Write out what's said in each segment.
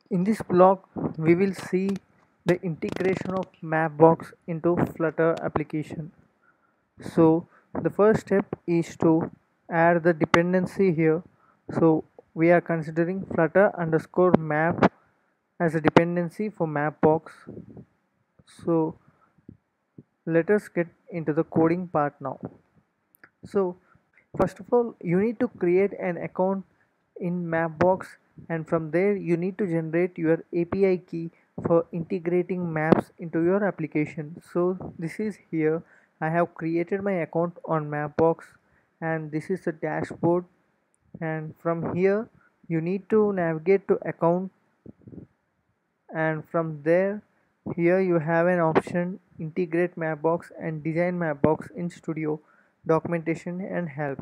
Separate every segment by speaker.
Speaker 1: In this block, we will see the integration of Mapbox into Flutter application. So the first step is to add the dependency here. So we are considering Flutter underscore map as a dependency for Mapbox. So let us get into the coding part now. So first of all, you need to create an account in Mapbox, and from there you need to generate your API key for integrating maps into your application. So this is here. I have created my account on Mapbox, and this is the dashboard, and from here you need to navigate to account, and from there here you have an option integrate Mapbox and design Mapbox in Studio, documentation and help.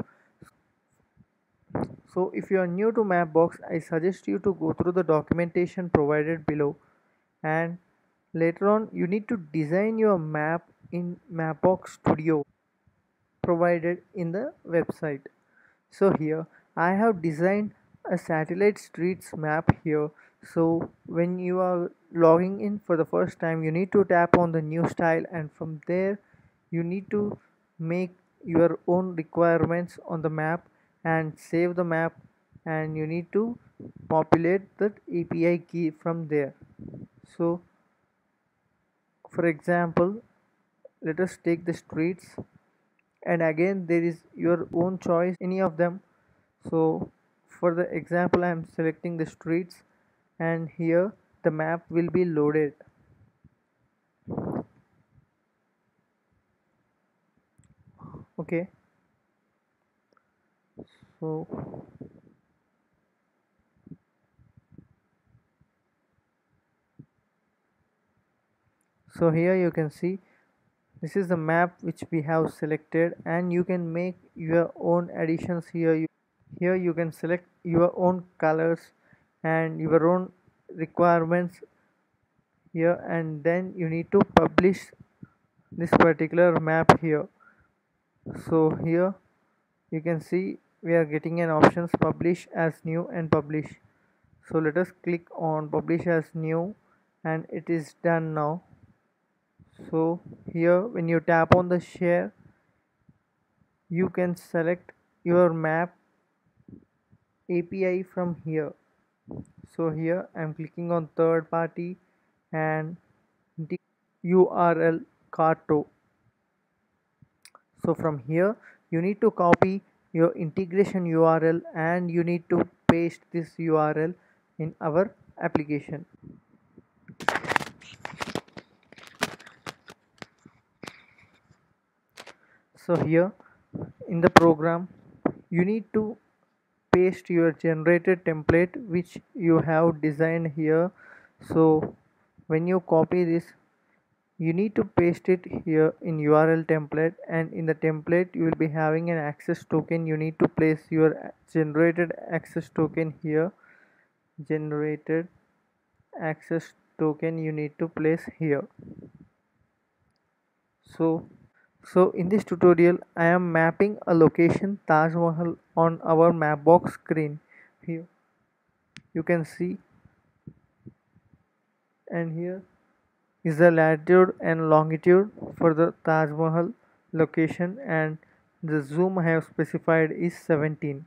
Speaker 1: So if you are new to Mapbox, I suggest you to go through the documentation provided below, and later on you need to design your map in Mapbox Studio provided in the website. So here I have designed a satellite streets map here. So when you are logging in for the first time, you need to tap on the new style, and from there you need to make your own requirements on the map and save the map, and you need to populate that API key from there. So for example, let us take the streets, and again there is your own choice any of them. So for the example I am selecting the streets, and here the map will be loaded. Okay, so here you can see this is the map which we have selected, and you can make your own additions here. Here you can select your own colors and your own requirements here, and then you need to publish this particular map here. So here you can see we are getting an options publish as new and publish. So let us click on publish as new, and it is done now. So here when you tap on the share, you can select your map API from here. So here I'm clicking on third party and URL Carto. So from here you need to copy your integration URL, and you need to paste this URL in our application. So here in the program you need to paste your generated template which you have designed here. So when you copy this, you need to paste it here in URL template, and in the template you will be having an access token. You need to place your generated access token here. Generated access token you need to place here. So in this tutorial I am mapping a location Taj Mahal on our Mapbox screen. Here you can see, and here is the latitude and longitude for the Taj Mahal location, and the zoom I have specified is 17.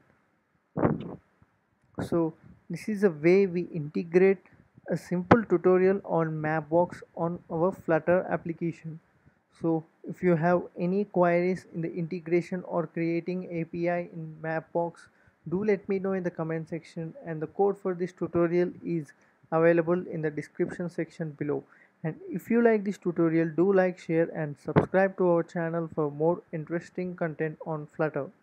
Speaker 1: So this is a way we integrate a simple tutorial on Mapbox on our Flutter application. So if you have any queries in the integration or creating API in Mapbox, do let me know in the comment section, and the code for this tutorial is available in the description section below. And if you like this tutorial, do like, share and subscribe to our channel for more interesting content on Flutter.